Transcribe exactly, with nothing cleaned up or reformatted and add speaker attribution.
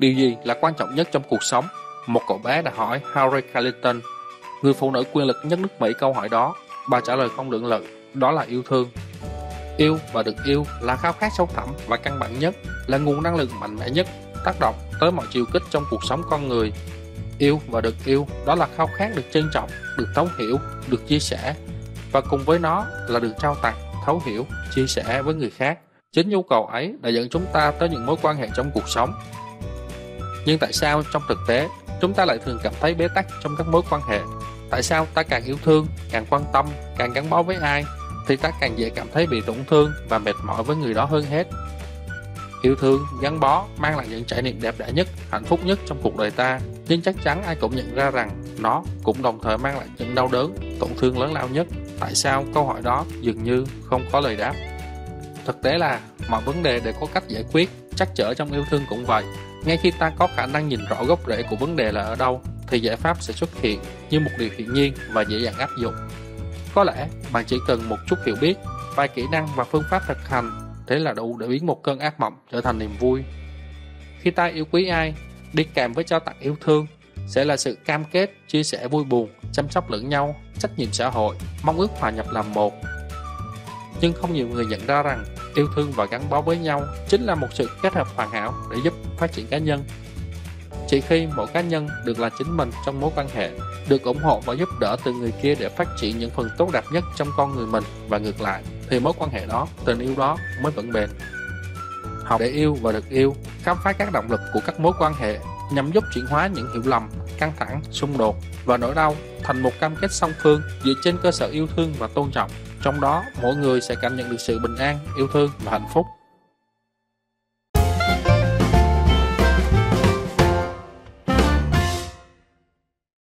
Speaker 1: Điều gì là quan trọng nhất trong cuộc sống? Một cậu bé đã hỏi Hillary Clinton, người phụ nữ quyền lực nhất nước Mỹ, câu hỏi đó. Bà trả lời không lưỡng lự, đó là yêu thương. Yêu và được yêu là khao khát sâu thẳm và căn bản nhất, là nguồn năng lượng mạnh mẽ nhất, tác động tới mọi chiều kích trong cuộc sống con người. Yêu và được yêu, đó là khao khát được trân trọng, được thấu hiểu, được chia sẻ, và cùng với nó là được trao tặng, thấu hiểu, chia sẻ với người khác. Chính nhu cầu ấy đã dẫn chúng ta tới những mối quan hệ trong cuộc sống. Nhưng tại sao trong thực tế, chúng ta lại thường cảm thấy bế tắc trong các mối quan hệ? Tại sao ta càng yêu thương, càng quan tâm, càng gắn bó với ai, thì ta càng dễ cảm thấy bị tổn thương và mệt mỏi với người đó hơn hết? Yêu thương, gắn bó mang lại những trải nghiệm đẹp đẽ nhất, hạnh phúc nhất trong cuộc đời ta, nhưng chắc chắn ai cũng nhận ra rằng nó cũng đồng thời mang lại những đau đớn, tổn thương lớn lao nhất. Tại sao? Câu hỏi đó dường như không có lời đáp. Thực tế là mọi vấn đề đều có cách giải quyết, trắc trở trong yêu thương cũng vậy. Ngay khi ta có khả năng nhìn rõ gốc rễ của vấn đề là ở đâu, thì giải pháp sẽ xuất hiện như một điều hiển nhiên và dễ dàng áp dụng. Có lẽ bạn chỉ cần một chút hiểu biết, vài kỹ năng và phương pháp thực hành, thế là đủ để biến một cơn ác mộng trở thành niềm vui. Khi ta yêu quý ai, đi kèm với trao tặng yêu thương sẽ là sự cam kết, chia sẻ vui buồn, chăm sóc lẫn nhau, trách nhiệm xã hội, mong ước hòa nhập làm một. Nhưng không nhiều người nhận ra rằng yêu thương và gắn bó với nhau chính là một sự kết hợp hoàn hảo để giúp phát triển cá nhân. Chỉ khi mỗi cá nhân được là chính mình trong mối quan hệ, được ủng hộ và giúp đỡ từ người kia để phát triển những phần tốt đẹp nhất trong con người mình và ngược lại, thì mối quan hệ đó, tình yêu đó mới vững bền. Học để yêu và được yêu, khám phá các động lực của các mối quan hệ nhằm giúp chuyển hóa những hiểu lầm, căng thẳng, xung đột và nỗi đau thành một cam kết song phương dựa trên cơ sở yêu thương và tôn trọng. Trong đó, mỗi người sẽ cảm nhận được sự bình an, yêu thương và hạnh phúc.